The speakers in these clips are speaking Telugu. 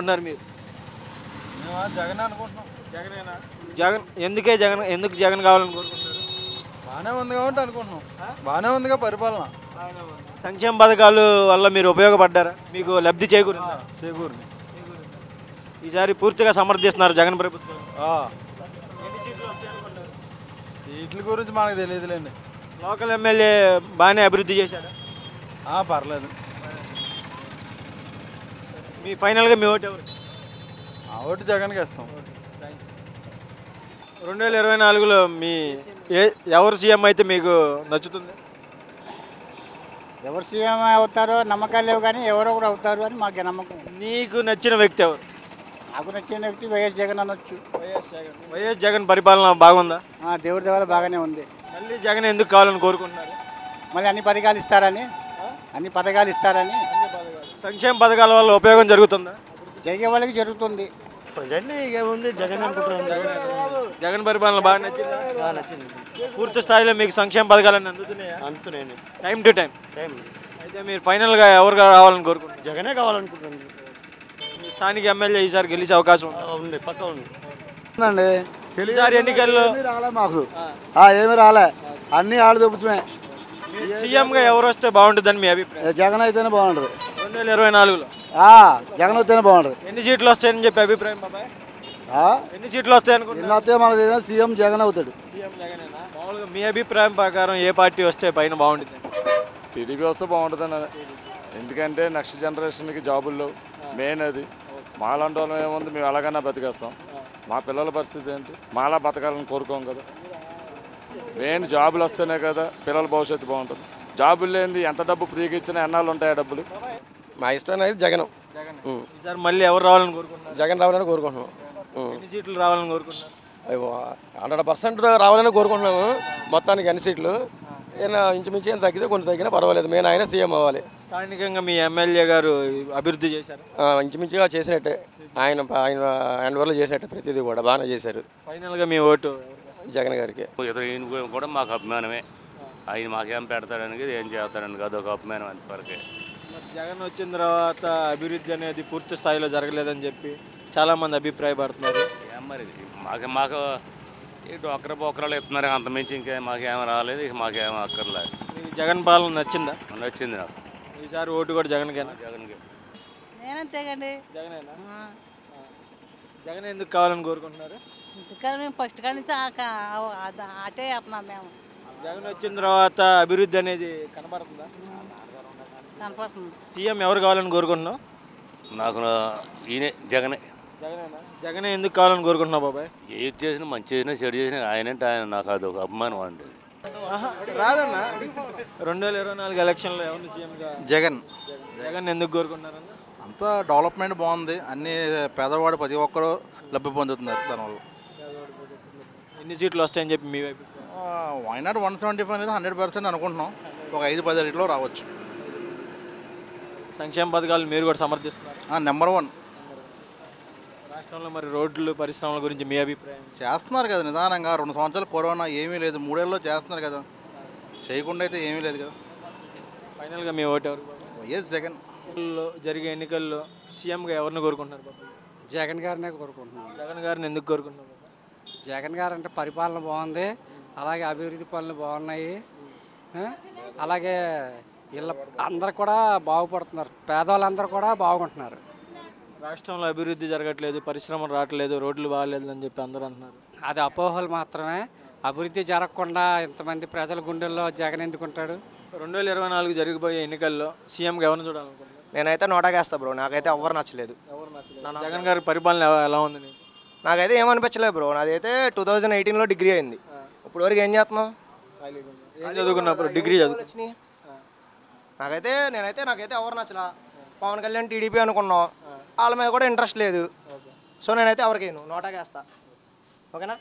కావాలనుకుంటున్నారు మీరు? మేము జగన్ అనుకుంటున్నాం. జగనేనా? జగన్ ఎందుకు జగన్ కావాలని కోరుకుంటున్నారు? బాగానే ఉంది కాబట్టి అనుకుంటున్నాం. బాగానే ఉందిగా పరిపాలన. సంక్షేమ పథకాలు వల్ల మీరు ఉపయోగపడ్డారా? మీకు లబ్ధి చేకూరిందా? చేకూరింది. ఈసారి పూర్తిగా సమర్థిస్తున్నారు జగన్ ప్రభుత్వం. ఎన్ని సీట్లు వస్తాయి అనుకుంటారు? సీట్ల గురించి మనకు తెలియదులేండి. లోకల్ ఎమ్మెల్యే బాగానే అభివృద్ధి చేశారా? పర్లేదు. మీ ఫైనల్గా మీ ఓటు ఎవరు? ఆ ఓటు జగన్కి ఇస్తాం. 2024లో మీ ఎవరు సీఎం అయితే మీకు నచ్చుతుంది? ఎవరు సీఎం అవుతారో నమ్మకాలు లేవు, కానీ ఎవరో కూడా అవుతారు అని మాకు నమ్మకం. నీకు నచ్చిన వ్యక్తి ఎవరు? నాకు నచ్చిన వ్యక్తి వైఎస్ జగన్ అనొచ్చు. వైఎస్ జగన్ పరిపాలన బాగుందా? దేవుడి దేవాల బాగానే ఉంది. మళ్ళీ జగన్ ఎందుకు కావాలని కోరుకుంటున్నారు? మళ్ళీ అన్ని పథకాలు ఇస్తారని సంక్షేమ పథకాల వల్ల ఉపయోగం జరుగుతుందా? జరిగే వాళ్ళకి జరుగుతుంది. ప్రజెంట్ ఏముంది జగన్ అనుకుంటున్నాను. జగన్ పరిపాలన బాగా నచ్చిందా? బాగా నచ్చింది. పూర్తి స్థాయిలో మీకు సంక్షేమ పథకాలన్నీ అందుతున్నాయా? అంతున్నాను. Time to time. అయితే మీరు ఫైనల్గా ఎవరు రావాలని కోరుకుంటున్నారు? జగనే కావాలనుకుంటున్నాను. మీ స్థానిక ఎమ్మెల్యే ఈసారి గెలిచే అవకాశం ఉంది, పక్క ఉంది. ఈసారి ఎన్నికల్లో రాలే మాకు, ఏమి రాలే, అన్ని ఆళ్ళు దొబ్బుతుమే. సీఎంగా ఎవరు వస్తే బాగుంటుందని మీ అభిప్రాయం? జగన్ అయితేనే బాగుంటుంది. 2024లో జగన్ వస్తేనే బాగుంటుంది. ఎన్ని సీట్లు వస్తాయని చెప్పి అభిప్రాయం బాబాయ్? ఎన్ని సీట్లు వస్తాయి అనుకుంటున్నారు? ఎన్ని వస్తే మనది సీఎం జగన్ అవుతాడు. సీఎం జగనేనా? మామూలుగా మీ అభిప్రాయం ప్రకారం ఏ పార్టీ వస్తే పైన బాగుంటుంది? టీడీపీ వస్తే బాగుంటుందని. ఎందుకంటే నెక్స్ట్ జనరేషన్కి జాబుల్లో మెయిన్ అది. మాలాంటి వాళ్ళం ఏముంది, మేము ఎలాగైనా బతికేస్తాం. మా పిల్లల పరిస్థితి ఏంటి? మాలా బతకాలని కోరుకోం కదా. మెయిన్ జాబులు వస్తేనే కదా పిల్లల భవిష్యత్తు బాగుంటుంది. జాబులు లేనిది ఎంత డబ్బు ఫ్రీగా ఇచ్చినా ఎన్నాళ్ళు ఉంటాయి డబ్బులు. మా ఇష్టం అయితే జగన్. ఈసారి మళ్ళీ ఎవరు రావాలని కోరుకుంటున్నారు? జగన్ రావాలని కోరుకుంటున్నాం. ఎన్ని సీట్లు రావాలని కోరుకుంటున్నారు? 100% రావాలని కోరుకుంటున్నాము. మొత్తానికి అన్ని సీట్లు ఇంచుమించు ఏం తగ్గితే కొన్ని తగ్గినా పర్వాలేదు, మెయిన్ ఆయన సీఎం అవ్వాలి. స్థానికంగా మీ ఎమ్మెల్యే గారు అభివృద్ధి చేశారు? ఇంచుమించుగా చేసినట్టే, ఆయన వల్ల చేసినట్టే, ప్రతిదీ కూడా బాగానే చేశారు. ఫైనల్గా మీ ఓటు జగన్ గారికి. ఈయన కూడా మాకు అభిమానమే. ఆయన మాకేం పెడతాడని ఏం చేస్తాడని కాదు, ఒక అభిమానం అంతవరకే. జగన్ వచ్చిన తర్వాత అభివృద్ధి అనేది పూర్తి స్థాయిలో జరగలేదని చెప్పి చాలామంది అభిప్రాయపడుతున్నారు. ఏం మరి మాకు ఈ డోక్రా బోక్రాలు ఇస్తున్నారు, అంతమించి మాకేం రాలేదు, ఇక మాకేం అక్కర్లేదు. మీకు జగన్ పాలన నచ్చిందా? నచ్చింది నాకు. ఈసారి ఓటు కూడా జగన్కేనా? జగన్కి. నేనంతేగండి. జగనేనా? జగన్ ఎందుకు కావాలని కోరుకుంటున్నారు? ఎందుకని మేము ఫస్ట్ కాడి నుంచి అటే చెప్తున్నాం మేము. జగన్ వచ్చిన తర్వాత అభివృద్ధి అనేది కనబడుతుందా? కనపడుతుంది. సీఎం ఎవరు కావాలని కోరుకుంటున్నావు? నాకు ఈయనే జగనే. జగనేనా? జగనే ఎందుకు కావాలని కోరుకుంటున్నావు బాబాయ్? ఏది చేసినా మంచి చేసినా చెడు చేసినా ఆయనంటే ఆయన నాకు అది ఒక అభిమానం అండి. రాదన్నా 2024 ఎలక్షన్లో ఎవరిని సీఎంగా? జగన్. జగన్ ఎందుకు కోరుకుంటున్నారన్న? అంతా డెవలప్మెంట్ బాగుంది, అన్ని పేదవాడు ప్రతి ఒక్కరు లబ్ధి పొందుతున్నారు దానివల్ల. ఎన్ని సీట్లు వస్తాయని చెప్పి మీ వైపు? వైనాట్ 175 అనేది 100% అనుకుంటున్నాం. ఒక 5-10 రేట్లో రావచ్చు. సంక్షేమ పథకాలు మీరు కూడా సమర్థిస్తున్నారు? నెంబర్ 1. రాష్ట్రంలో మరి రోడ్లు పరిశ్రమల గురించి మీ అభిప్రాయం? చేస్తున్నారు కదా నిదానంగా. 2 సంవత్సరాలు కరోనా ఏమీ లేదు, 3 ఏళ్ళలో చేస్తున్నారు కదా. చేయకుండా అయితే ఏమీ లేదు కదా. ఫైనల్గా మీ ఓటు ఎవరు? వైఎస్ జగన్. జరిగే ఎన్నికల్లో సీఎంగా ఎవరిని కోరుకుంటున్నారు బాబు? జగన్ గారినే కోరుకుంటున్నాను. జగన్ గారిని ఎందుకు కోరుకుంటున్నారు? జగన్ గారు అంటే పరిపాలన బాగుంది, అలాగే అభివృద్ధి పనులు బాగున్నాయి, అలాగే వీళ్ళ అందరు కూడా బాగుపడుతున్నారు, పేదవాళ్ళందరూ కూడా బాగుంటున్నారు. రాష్ట్రంలో అభివృద్ధి జరగట్లేదు, పరిశ్రమలు రావట్లేదు, రోడ్లు బాగాలేదు అని చెప్పి అందరూ అంటున్నారు. అది అపోహలు మాత్రమే. అభివృద్ధి జరగకుండా ఇంతమంది ప్రజల గుండెల్లో జగన్ ఎందుకుంటాడు? 2024 జరిగిపోయే ఎన్నికల్లో సీఎంగా ఎవరిని చూడాలనుకుంటున్నారు? నేనైతే నోటాకేస్తా బ్రో, నాకైతే ఎవ్వరు నచ్చలేదు. జగన్ గారి పరిపాలన ఎలా ఉంది నీకు? నాకైతే ఏమనిపించలేదు బ్రో. నాదైతే 2018లో డిగ్రీ అయింది. ఇప్పుడు వరకు ఏం చేస్తున్నావు? ఏం చదువుకున్నప్పుడు? డిగ్రీ చదువు. నాకైతే ఎవరు నచ్చలా. పవన్ కళ్యాణ్ టీడీపీ అనుకున్నాం, వాళ్ళ మీద కూడా ఇంట్రెస్ట్ లేదు. సో నేనైతే ఎవరికి నోటాకేస్తా. ఓకేనా?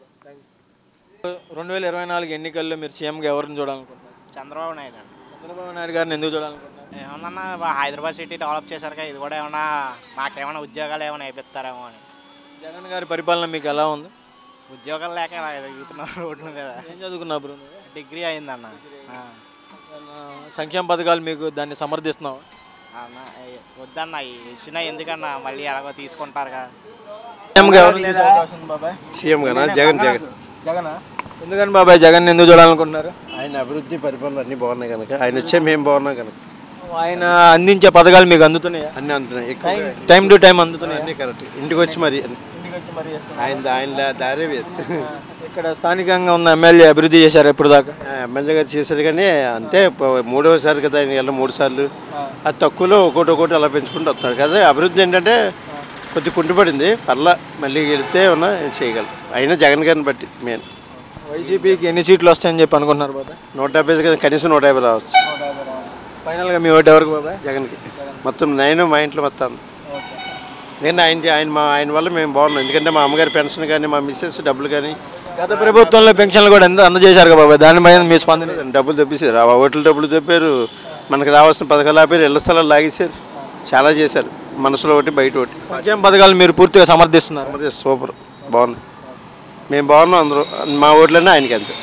2024 ఎన్నికల్లో మీరు సీఎంగా ఎవరిని చూడాలనుకుంటున్నారు? చంద్రబాబు నాయుడు. చంద్రబాబు నాయుడు గారిని ఎందుకు చూడాలనుకుంటున్నారు? ఏమన్నా హైదరాబాద్ సిటీ డెవలప్ చేశారు కదా, ఇది కూడా ఏమన్నా మాకేమైనా ఉద్యోగాలు ఏమైనా వేపిస్తారేమో అని. జగన్ గారి పరిపాలన మీకు ఎలా ఉంది? ఉద్యోగాలు లేక ఎదుగుతున్నారు రోడ్ల మీద. ఏం చదువుకున్నావు బ్రో? డిగ్రీ అయిందన్న. సంక్షేమ పథకాలు మీకు దాన్ని సమర్థిస్తున్నావు? అన్న వద్దన్న ఇచ్చినా ఎందుకన్నా మళ్ళీ ఎలాగో తీసుకుంటారుగా. సీఎంగా ఎవరిని చూసే అవకాశం ఉంది బాబాయ్? సీఎం కదా జగన్ జగనా? ఎందుకని బాబాయ్ జగన్ ఎందుకు చూడాలనుకుంటున్నారు? ఆయన అభివృద్ధి పరిపాలన అన్నీ బాగున్నాయి కనుక ఆయన వచ్చే మేము బాగున్నాం కనుక ఆయన అందించే పథకాలు మీకు అందుతున్నాయా? అన్నీ అందుతున్నాయి ఎక్కువ టైం టు టైం అందుతున్నాయి. అన్నీ కరెక్ట్ ఇంటికి వచ్చి మరి ఆయన దారే వేరు. ఇక్కడ స్థానికంగా ఉన్న ఎమ్మెల్యే అభివృద్ధి చేశారు ఎప్పుడు దాకా? ఎమ్మెల్యే గారు చేశారు కానీ అంతే మూడవసారి కదా ఆయన వెళ్ళి 3 సార్లు అది తక్కువలో ఒకటి అలా పెంచుకుంటూ వస్తున్నారు కదా. అభివృద్ధి ఏంటంటే కొద్దిగా కుంటుపడింది పర్లా మళ్ళీ వెళితే ఉన్నా చేయగలం. అయినా జగన్ గారిని బట్టి మెయిన్. వైసీపీకి ఎన్ని సీట్లు వస్తాయని చెప్పి అనుకుంటున్నారు బాబాయ్? 150 కదా కనీసం 150 రావచ్చు. ఫైనల్గా మీ ఓటు ఎవరికి బాబాయ్? జగన్కి మొత్తం నేను మా ఇంట్లో మొత్తం నేను ఆయన వల్ల మేము బాగున్నాం. ఎందుకంటే మా అమ్మగారి పెన్షన్ కానీ మా మిస్సెస్ డబ్బులు కానీ గత ప్రభుత్వంలో పెన్షన్లు కూడా అందజేశారు కదా బాబాయ్, దానిపైన మీ స్పందన? డబ్బులు తెప్పించారు, ఆ ఓట్ల డబ్బులు తెప్పారు, మనకు రావాల్సిన పథకాలు ఆపారు, ఇళ్ల స్థలాలు లాగేశారు, చాలా చేశారు. మనసులో ఒకటి బయట ఒకటి. సంక్షేమ పథకాలు మీరు పూర్తిగా సమర్థిస్తున్నారు? సూపర్ బాగుంది, మేము బాగున్నాం, అందరూ మా ఓట్లన్నీ ఆయనకి అంతే.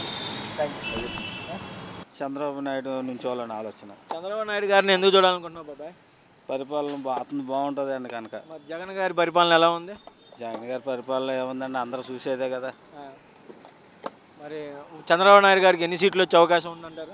చంద్రబాబు నాయుడు నుంచి వాళ్ళని ఆలోచన. చంద్రబాబు నాయుడు గారిని ఎందుకు చూడాలనుకుంటున్నావు బాబాయ్? పరిపాలన అతను బాగుంటుంది అండి కనుక. మరి జగన్ గారి పరిపాలన ఎలా ఉంది? జగన్ గారి పరిపాలన ఏముందండి, అందరూ చూసేదే కదా. మరి చంద్రబాబు నాయుడు గారికి ఎన్ని సీట్లు వచ్చే అవకాశం ఉందంటారు?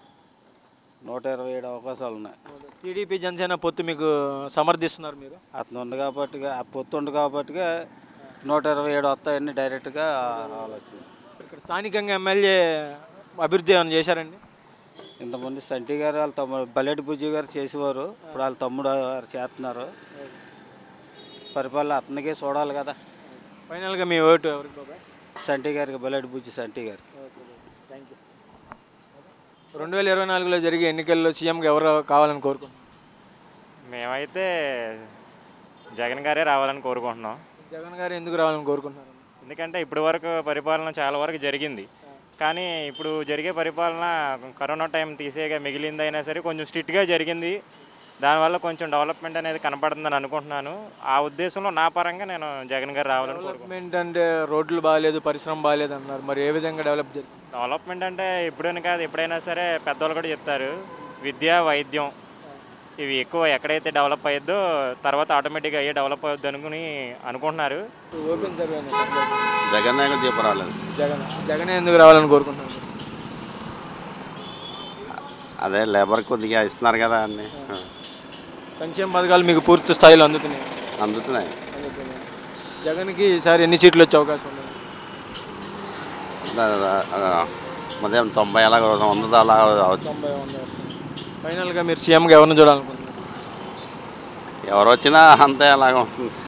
127 అవకాశాలు ఉన్నాయి. టీడీపీ జనసేన పొత్తు మీకు సమర్థిస్తున్నారు మీరు? అతను ఉంది కాబట్టి, ఆ పొత్తు ఉంది కాబట్టి 127 వస్తాయని డైరెక్ట్గా ఆలోచన. ఇక్కడ స్థానికంగా ఎమ్మెల్యే అభివృద్ధి ఏమైనా చేశారండి? ఇంతమంది సంటి గారు వాళ్ళ తమ్ముడు బల్లెటి బుజ్జి గారు చేసేవారు, ఇప్పుడు వాళ్ళ తమ్ముడు గారు చేస్తున్నారు. పరిపాలన అతనికే చూడాలి కదా. ఫైనల్గా మీ ఓటు ఎవరికి బాబాయ్? సంటి గారికి, బల్లెటి బుజ్జి సంటి గారు. Thank you. 2024లో జరిగే ఎన్నికల్లో సీఎంగా ఎవరు కావాలని కోరుకుంటున్నాం? మేమైతే జగన్ గారే రావాలని కోరుకుంటున్నాం. జగన్ గారు ఎందుకు రావాలని కోరుకుంటున్నారు? ఎందుకంటే ఇప్పటి వరకు పరిపాలన చాలా వరకు జరిగింది, కానీ ఇప్పుడు జరిగే పరిపాలన కరోనా టైం తీసేగా మిగిలిందైనా సరే కొంచెం స్ట్రిక్ట్గా జరిగింది. దానివల్ల కొంచెం డెవలప్మెంట్ అనేది కనపడుతుందని అనుకుంటున్నాను. ఆ ఉద్దేశంలో నా పరంగా నేను జగన్ గారు రావాలని కోరుకుంటున్నాను. డెవలప్మెంట్ అంటే రోడ్లు బాగాలేదు, పరిశ్రమ బాగాలేదు అన్నారు, మరి ఏ విధంగా డెవలప్మెంట్ అంటే ఇప్పుడని కాదు, ఎప్పుడైనా సరే పెద్దవాళ్ళు కూడా చెప్తారు, విద్య, వైద్యం ఇవి ఎక్కువ ఎక్కడైతే డెవలప్ అయ్యిద్దో తర్వాత ఆటోమేటిక్గా అయ్యే డెవలప్ అవుద్ది అనుకుంటున్నారు. జగన్ రాలేదు. జగన్ ఎందుకు రావాలని కోరుకుంటున్నారు? అదే లేబర్ కొద్దిగా ఇస్తున్నారు కదా అన్ని. సంక్షేమ పథకాలు మీకు పూర్తి స్థాయిలో అందుతున్నాయి. జగన్కి ఈసారి ఎన్ని సీట్లు వచ్చే అవకాశం ఉంది? ఉదయం 90 అలాగ 100 అలా అవచ్చు. ఫైనల్గా మీరు సీఎంగా ఎవరిని చూడాలనుకుంటున్నారు? ఎవరు వచ్చినా అంతే అలాగ వస్తుంది.